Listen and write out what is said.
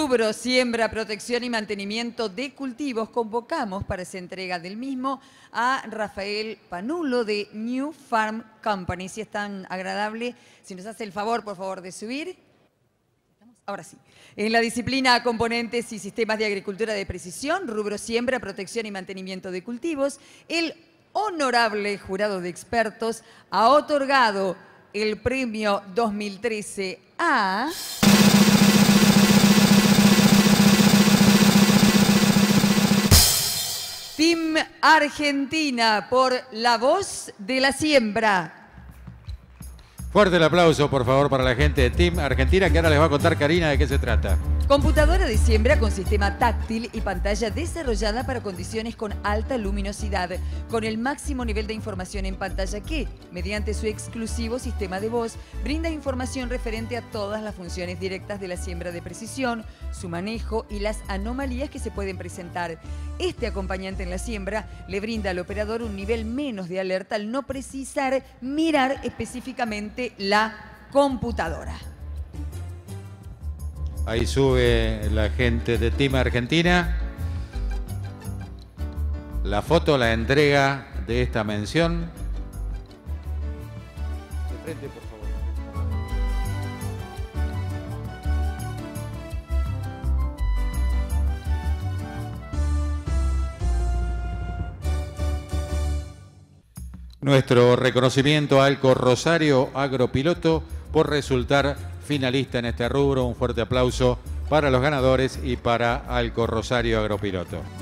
Rubro siembra, protección y mantenimiento de cultivos. Convocamos para esa entrega del mismo a Rafael Panulo de New Farm Company. Si es tan agradable, si nos hace el favor, por favor, de subir. Ahora sí. En la disciplina Componentes y Sistemas de Agricultura de Precisión, rubro siembra, protección y mantenimiento de cultivos, el honorable jurado de expertos ha otorgado el premio 2013 a... Team Argentina por La Voz de la Siembra. Fuerte el aplauso, por favor, para la gente de Team Argentina, que ahora les va a contar Karina de qué se trata. Computadora de siembra con sistema táctil y pantalla desarrollada para condiciones con alta luminosidad, con el máximo nivel de información en pantalla que, mediante su exclusivo sistema de voz, brinda información referente a todas las funciones directas de la siembra de precisión, su manejo y las anomalías que se pueden presentar. Este acompañante en la siembra le brinda al operador un nivel menos de alerta al no precisar mirar específicamente la computadora. Ahí sube la gente de Team Argentina. La foto, la entrega de esta mención. De frente, por favor. Nuestro reconocimiento a Alco Rosario Agropiloto por resultar finalista en este rubro. Un fuerte aplauso para los ganadores y para Alco Rosario Agropiloto.